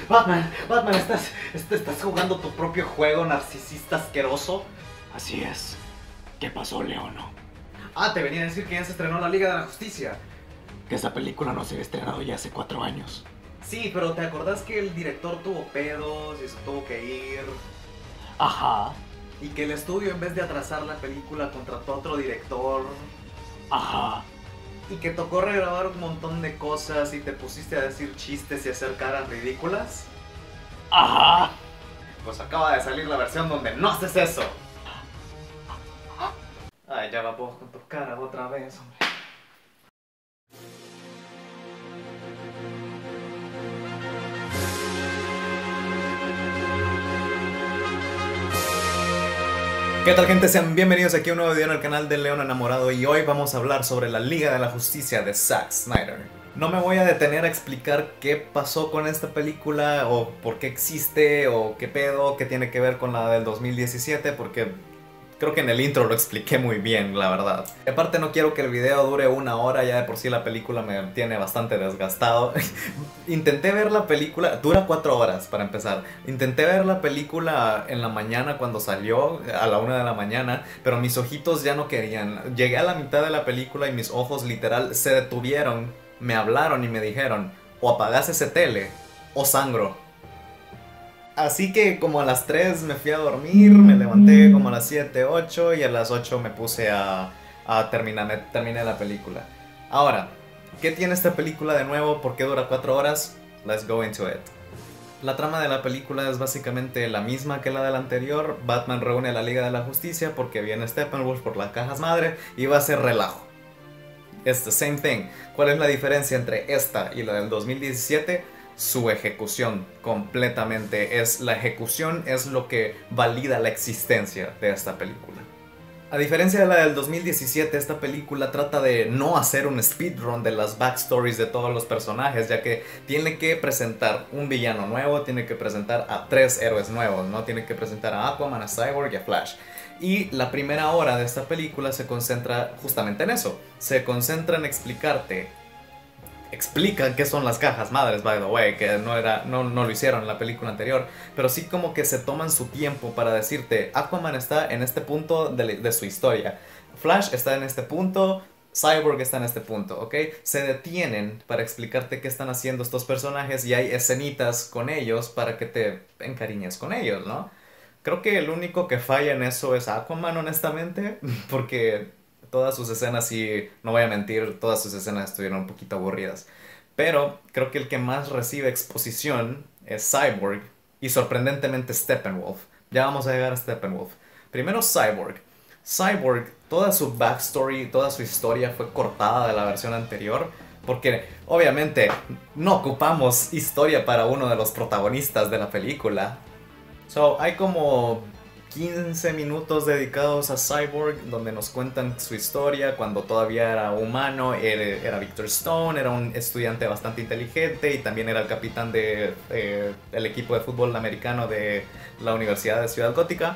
Batman, estás jugando tu propio juego, narcisista asqueroso. Así es. ¿Qué pasó, Leono? Ah, te venía a decir que ya se estrenó la Liga de la Justicia. Que esa película no se había estrenado ya hace 4 años. Sí, pero ¿te acordás que el director tuvo pedos y se tuvo que ir? Ajá, Y que el estudio, en vez de atrasar la película, contrató a otro director. ajá. Y que tocó regrabar un montón de cosas y te pusiste a decir chistes y hacer caras ridículas. Ajá. Pues acaba de salir la versión donde no haces eso. Ay, ya va vos con tus caras otra vez, hombre. ¿Qué tal, gente? Sean bienvenidos aquí a un nuevo video en el canal de León Enamorado, y hoy vamos a hablar sobre la Liga de la Justicia de Zack Snyder. No me voy a detener a explicar qué pasó con esta película o por qué existe o qué pedo, qué tiene que ver con la del 2017, porque creo que en el intro lo expliqué muy bien, la verdad. Aparte, no quiero que el video dure 1 hora, ya de por sí la película me tiene bastante desgastado. Intenté ver la película, dura 4 horas para empezar. Intenté ver la película en la mañana cuando salió, a la 1 de la mañana, pero mis ojitos ya no querían. Llegué a la mitad de la película y mis ojos literal se detuvieron, me hablaron y me dijeron: o apagás ese tele o sangro. Así que como a las 3 me fui a dormir, me levanté como a las 7, 8 y a las 8 me puse a terminé la película. Ahora, ¿qué tiene esta película de nuevo? ¿Por qué dura 4 horas? Let's go into it. La trama de la película es básicamente la misma que la de la anterior. Batman reúne a la Liga de la Justicia porque viene Steppenwolf por las cajas madre y va a ser relajo. It's the same thing. ¿Cuál es la diferencia entre esta y la del 2017? Su ejecución, completamente. La ejecución es lo que valida la existencia de esta película. A diferencia de la del 2017, esta película trata de no hacer un speedrun de las backstories de todos los personajes, ya que tiene que presentar un villano nuevo, tiene que presentar a 3 héroes nuevos, ¿no? Tiene que presentar a Aquaman, a Cyborg y a Flash. Y la primera hora de esta película se concentra justamente en eso. Se concentra en explican qué son las cajas madres, by the way, que no lo hicieron en la película anterior, pero sí como que se toman su tiempo para decirte: Aquaman está en este punto de su historia, Flash está en este punto, Cyborg está en este punto, ¿ok? Se detienen para explicarte qué están haciendo estos personajes y hay escenitas con ellos para que te encariñes con ellos, ¿no? Creo que el único que falla en eso es Aquaman, honestamente, porque todas sus escenas, sí, no voy a mentir, todas sus escenas estuvieron un poquito aburridas. Pero creo que el que más recibe exposición es Cyborg y sorprendentemente Steppenwolf. Ya vamos a llegar a Steppenwolf. Primero Cyborg. Cyborg, toda su backstory, toda su historia fue cortada de la versión anterior, porque obviamente no ocupamos historia para uno de los protagonistas de la película. So, hay como 15 minutos dedicados a Cyborg, donde nos cuentan su historia cuando todavía era humano. Era Victor Stone, era un estudiante bastante inteligente y también era el capitán del equipo de fútbol americano de la Universidad de Ciudad Gótica.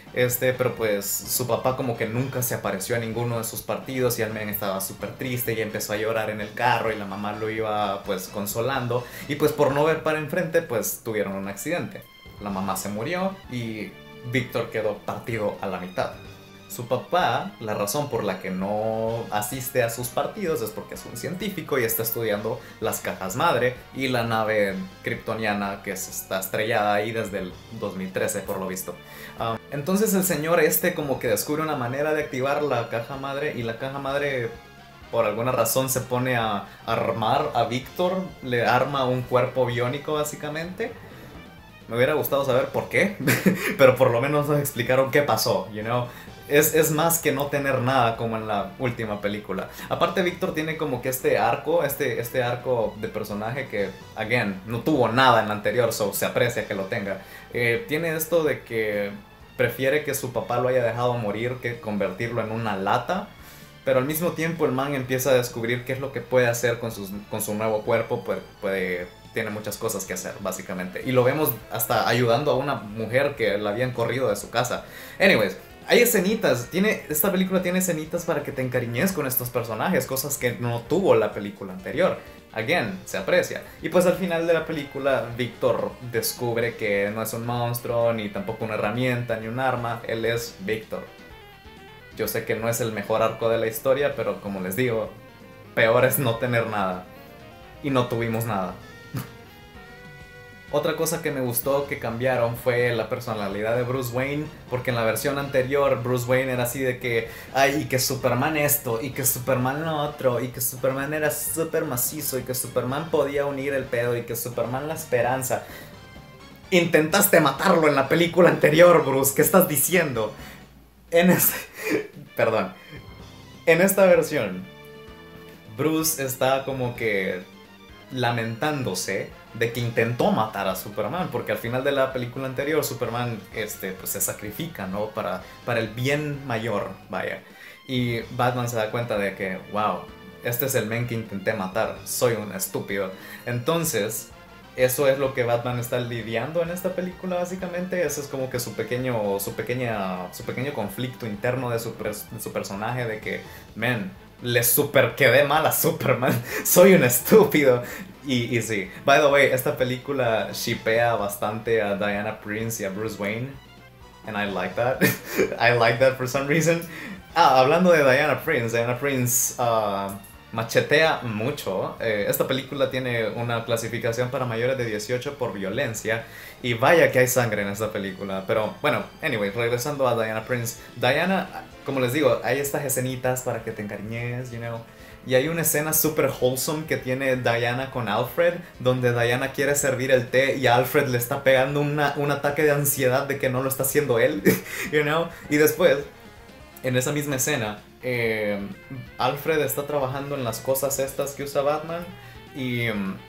Pero pues su papá como que nunca se apareció a ninguno de sus partidos y el men estaba súper triste y empezó a llorar en el carro y la mamá lo iba pues consolando, y pues por no ver para enfrente pues tuvieron un accidente. La mamá se murió y Víctor quedó partido a la mitad. Su papá, la razón por la que no asiste a sus partidos es porque es un científico y está estudiando las cajas madre y la nave kryptoniana que está estrellada ahí desde el 2013 por lo visto. Entonces el señor como que descubre una manera de activar la caja madre, y la caja madre por alguna razón se pone a armar a Víctor, le arma un cuerpo biónico básicamente. Me hubiera gustado saber por qué, pero por lo menos nos explicaron qué pasó, you know. Es más que no tener nada como en la última película. Aparte, Víctor tiene como que este arco de personaje que, again, no tuvo nada en la anterior, so se aprecia que lo tenga. Tiene esto de que prefiere que su papá lo haya dejado morir que convertirlo en una lata. Pero al mismo tiempo el man empieza a descubrir qué es lo que puede hacer con su nuevo cuerpo. Tiene muchas cosas que hacer, básicamente. Y lo vemos hasta ayudando a una mujer que la habían corrido de su casa. Anyways, hay escenitas, esta película tiene escenitas para que te encariñes con estos personajes, cosas que no tuvo la película anterior. Again, se aprecia. Y pues al final de la película, Víctor descubre que no es un monstruo, ni tampoco una herramienta, ni un arma. Él es Víctor. Yo sé que no es el mejor arco de la historia, pero como les digo, peor es no tener nada. Y no tuvimos nada. Otra cosa que me gustó que cambiaron fue la personalidad de Bruce Wayne, porque en la versión anterior Bruce Wayne era así de que, ay, y que Superman esto, y que Superman lo otro, y que Superman era súper macizo, y que Superman podía unir el pedo, y que Superman la esperanza. Intentaste matarlo en la película anterior, Bruce, ¿qué estás diciendo? Perdón. En esta versión, Bruce está como que lamentándose de que intentó matar a Superman, porque al final de la película anterior Superman pues se sacrifica, ¿no? Para el bien mayor, vaya. Y Batman se da cuenta de que, wow, este es el men que intenté matar, soy un estúpido. Entonces, eso es lo que Batman está lidiando en esta película, básicamente. Ese es como que su pequeño conflicto interno de su personaje, de que, man, le super quedé mal a Superman, soy un estúpido. Y sí, by the way, esta película shippea bastante a Diana Prince y a Bruce Wayne. And I like that. I like that for some reason. Hablando de Diana Prince machetea mucho. Esta película tiene una clasificación para mayores de 18 por violencia. Y vaya que hay sangre en esta película. Pero bueno, anyway, regresando a Diana Prince. Diana, como les digo, hay estas escenitas para que te encariñes, you know. Y hay una escena super wholesome que tiene Diana con Alfred, donde Diana quiere servir el té y Alfred le está pegando un ataque de ansiedad de que no lo está haciendo él, you know. Y después, en esa misma escena, Alfred está trabajando en las cosas estas que usa Batman y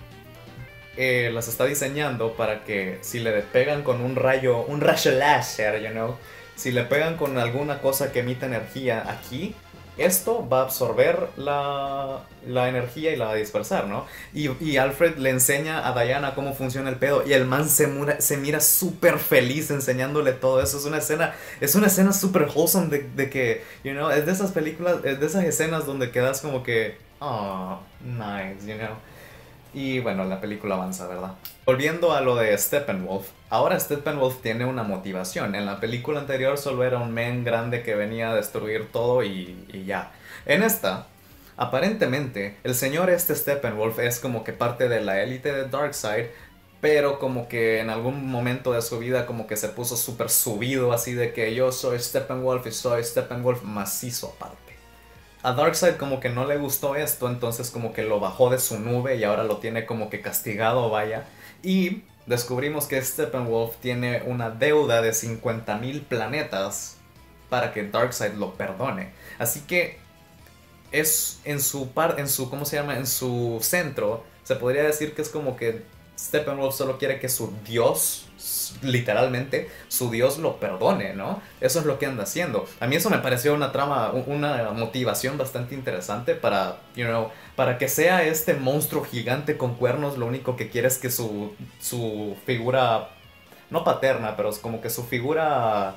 las está diseñando para que si le pegan con un rayo láser, you know, si le pegan con alguna cosa que emita energía aquí, esto va a absorber la energía y la va a dispersar, ¿no? Y Alfred le enseña a Diana cómo funciona el pedo y el man se mira súper feliz enseñándole todo eso. Es una escena súper wholesome de que, you know, es de esas películas, es de esas escenas donde quedas como que, oh, nice, you know. Y bueno, la película avanza, ¿verdad? Volviendo a lo de Steppenwolf, ahora Steppenwolf tiene una motivación. En la película anterior solo era un men grande que venía a destruir todo y ya. En esta, aparentemente, el señor Steppenwolf es como que parte de la élite de Darkseid, pero como que en algún momento de su vida como que se puso súper subido, así de que yo soy Steppenwolf y soy Steppenwolf macizo aparte. A Darkseid como que no le gustó esto, entonces como que lo bajó de su nube y ahora lo tiene como que castigado, vaya. Y descubrimos que Steppenwolf tiene una deuda de 50,000 planetas para que Darkseid lo perdone. Así que es en su ¿cómo se llama? En su centro, se podría decir que es como que Steppenwolf solo quiere que su dios, literalmente, su dios lo perdone, ¿no? Eso es lo que anda haciendo. A mí eso me pareció una trama, una motivación bastante interesante para, you know, para que sea este monstruo gigante con cuernos, lo único que quiere es que su figura, no paterna, pero es como que su figura,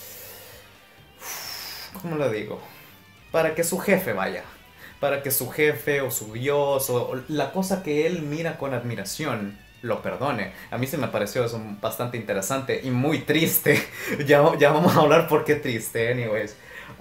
¿cómo lo digo? Para que su jefe vaya. Para que su jefe o su dios o la cosa que él mira con admiración lo perdone. A mí se me pareció eso bastante interesante y muy triste. ya vamos a hablar por qué triste, anyways.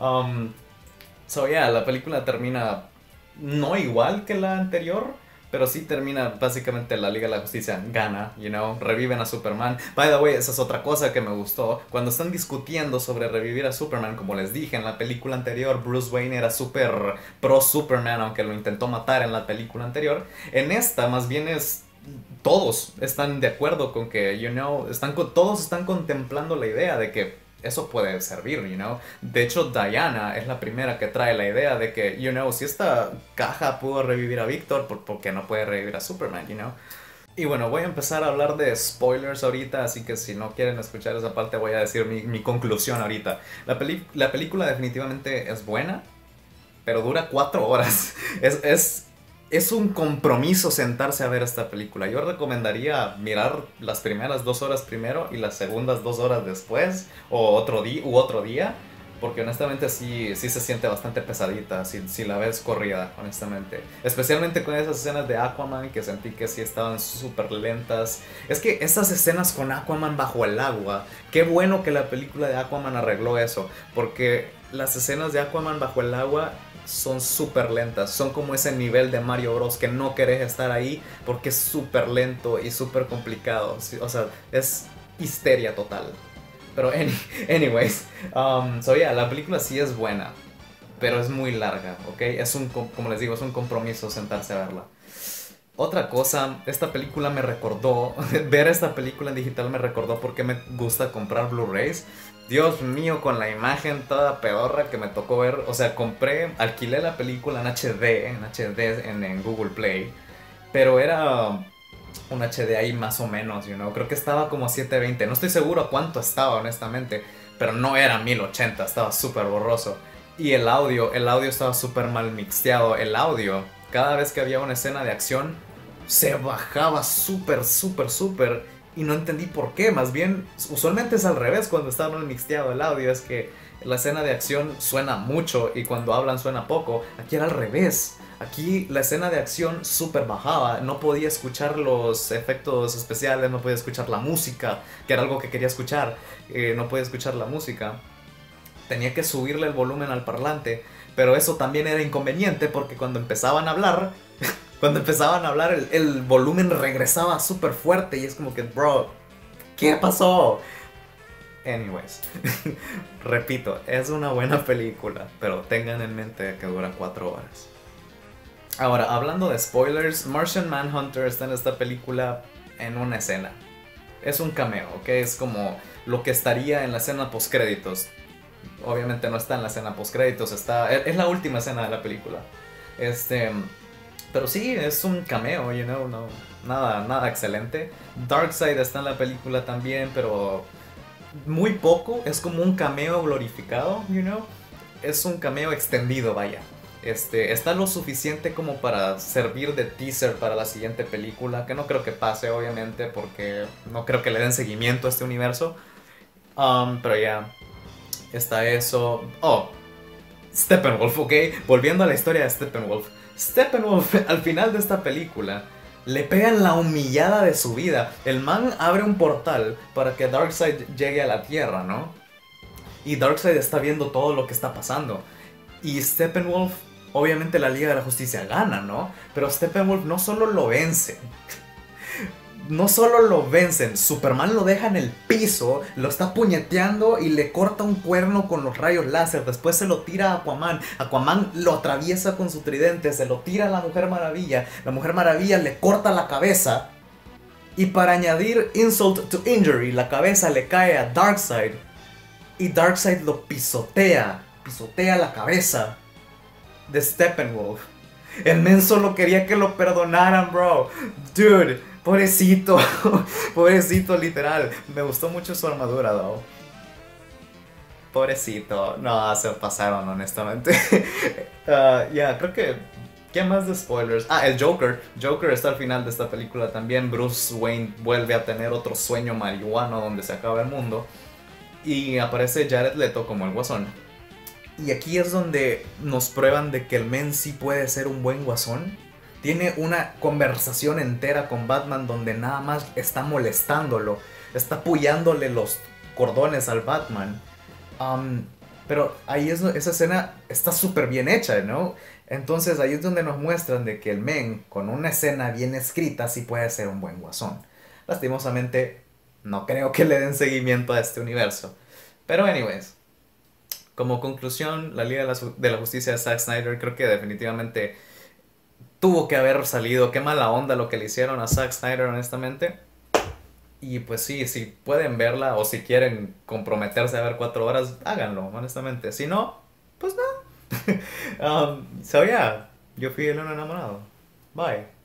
La película termina no igual que la anterior, pero sí termina básicamente la Liga de la Justicia gana, you know, reviven a Superman. By the way, esa es otra cosa que me gustó. Cuando están discutiendo sobre revivir a Superman, como les dije, en la película anterior Bruce Wayne era súper pro Superman, aunque lo intentó matar en la película anterior. En esta más bien todos están de acuerdo con que, you know, todos están contemplando la idea de que eso puede servir, you know. De hecho, Diana es la primera que trae la idea de que, you know, si esta caja pudo revivir a Víctor, ¿por qué no puede revivir a Superman, you know? Y bueno, voy a empezar a hablar de spoilers ahorita, así que si no quieren escuchar esa parte voy a decir mi conclusión ahorita. La película definitivamente es buena, pero dura 4 horas. Es un compromiso sentarse a ver esta película. Yo recomendaría mirar las primeras 2 horas primero y las segundas 2 horas después, o otro día, Porque honestamente sí se siente bastante pesadita si la ves corrida, honestamente. Especialmente con esas escenas de Aquaman que sentí que sí estaban súper lentas. Es que esas escenas con Aquaman bajo el agua, qué bueno que la película de Aquaman arregló eso. Porque las escenas de Aquaman bajo el agua son súper lentas. Son como ese nivel de Mario Bros. Que no querés estar ahí porque es súper lento y súper complicado. O sea, es histeria total. Pero anyways, so yeah, la película sí es buena, pero es muy larga, ¿ok? Como les digo, es un compromiso sentarse a verla. Otra cosa, esta película me recordó, ver esta película en digital me recordó porque me gusta comprar Blu-rays. Dios mío, con la imagen toda pedorra que me tocó ver, o sea, alquilé la película en HD en Google Play, pero era un HDI más o menos, creo que estaba como 720, no estoy seguro a cuánto estaba honestamente, pero no era 1080, estaba súper borroso. Y el audio estaba súper mal mixteado, el audio, cada vez que había una escena de acción, se bajaba súper, súper, súper, y no entendí por qué, más bien, usualmente es al revés cuando está mal mixteado el audio, es que la escena de acción suena mucho y cuando hablan suena poco, aquí era al revés. Aquí la escena de acción súper bajaba, no podía escuchar los efectos especiales, no podía escuchar la música, que era algo que quería escuchar, no podía escuchar la música. Tenía que subirle el volumen al parlante, pero eso también era inconveniente porque cuando empezaban a hablar, el volumen regresaba súper fuerte y es como que, bro, ¿qué pasó? Anyways, repito, es una buena película, pero tengan en mente que dura 4 horas. Ahora, hablando de spoilers, Martian Manhunter está en esta película en una escena. Es un cameo, ¿ok? Es como lo que estaría en la escena postcréditos. Obviamente no está en la escena postcréditos, es la última escena de la película. Pero sí, es un cameo, no, nada excelente. Darkseid está en la película también, pero muy poco, es como un cameo glorificado, es un cameo extendido, vaya. Está lo suficiente como para servir de teaser para la siguiente película, que no creo que pase obviamente porque no creo que le den seguimiento a este universo. Pero ya, está eso. Oh, Steppenwolf, ok, volviendo a la historia de Steppenwolf. Steppenwolf al final de esta película le pegan la humillada de su vida. El man abre un portal para que Darkseid llegue a la Tierra, ¿no? Y Darkseid está viendo todo lo que está pasando. Y Steppenwolf, obviamente la Liga de la Justicia gana, ¿no? Pero Steppenwolf no solo lo vencen, Superman lo deja en el piso, lo está puñeteando y le corta un cuerno con los rayos láser. Después se lo tira a Aquaman. Aquaman lo atraviesa con su tridente, se lo tira a la Mujer Maravilla. La Mujer Maravilla le corta la cabeza. Y para añadir insult to injury, la cabeza le cae a Darkseid. Y Darkseid lo pisotea la cabeza de Steppenwolf. El men solo quería que lo perdonaran, bro. Dude, pobrecito. Pobrecito, literal. Me gustó mucho su armadura, though. Pobrecito. No, se pasaron, honestamente. Ya, creo que... ¿Qué más de spoilers? Ah, el Joker. Joker está al final de esta película también. Bruce Wayne vuelve a tener otro sueño marihuano donde se acaba el mundo. Y aparece Jared Leto como el Guasón. Y aquí es donde nos prueban de que el men sí puede ser un buen Guasón. Tiene una conversación entera con Batman donde nada más está molestándolo. Está pullándole los cordones al Batman. Pero ahí esa escena está súper bien hecha, ¿no? Entonces ahí es donde nos muestran de que el men, con una escena bien escrita, sí puede ser un buen Guasón. Lastimosamente, no creo que le den seguimiento a este universo. Pero anyways, como conclusión, la Liga de la Justicia de Zack Snyder creo que definitivamente tuvo que haber salido. Qué mala onda lo que le hicieron a Zack Snyder, honestamente. Y pues sí, si pueden verla o si quieren comprometerse a ver 4 horas, háganlo, honestamente. Si no, pues no. So yeah, yo fui el uno enamorado. Bye.